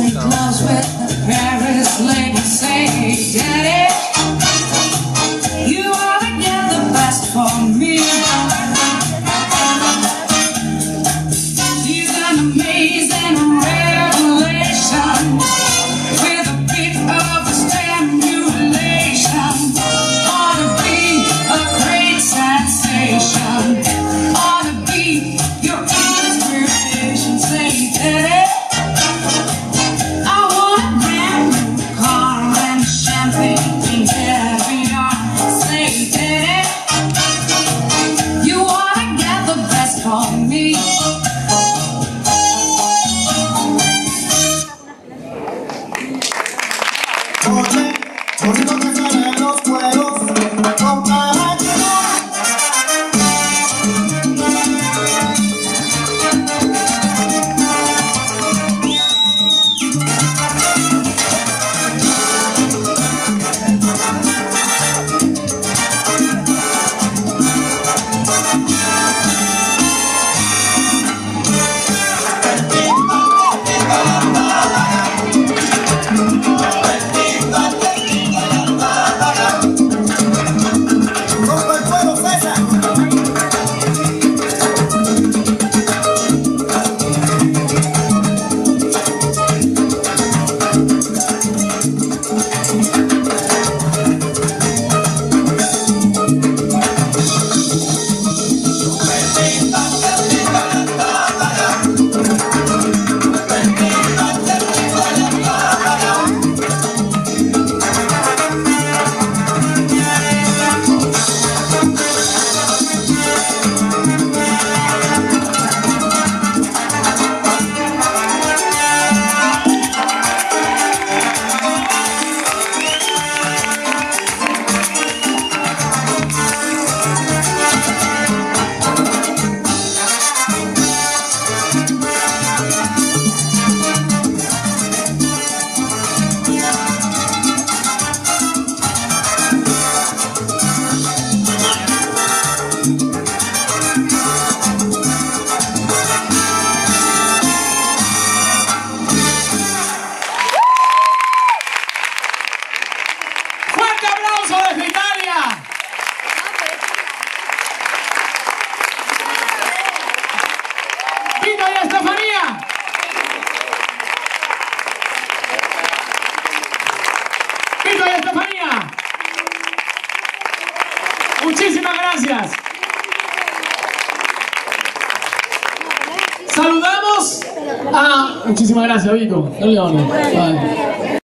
close with the Paris lady, say, Daddy, you ought to get the best for me. She's an amazing revelation with a bit of a stimulation. Ought to be a great sensation. Ought to be your inspiration. Say, Daddy, I want a brand new car and champagne and caviar. Say, Daddy, you ought to get the best for me. Vito y Stefania. Vito y Stefania. Muchísimas gracias. Saludamos a... Muchísimas gracias, Vito. No le vamos. Vale.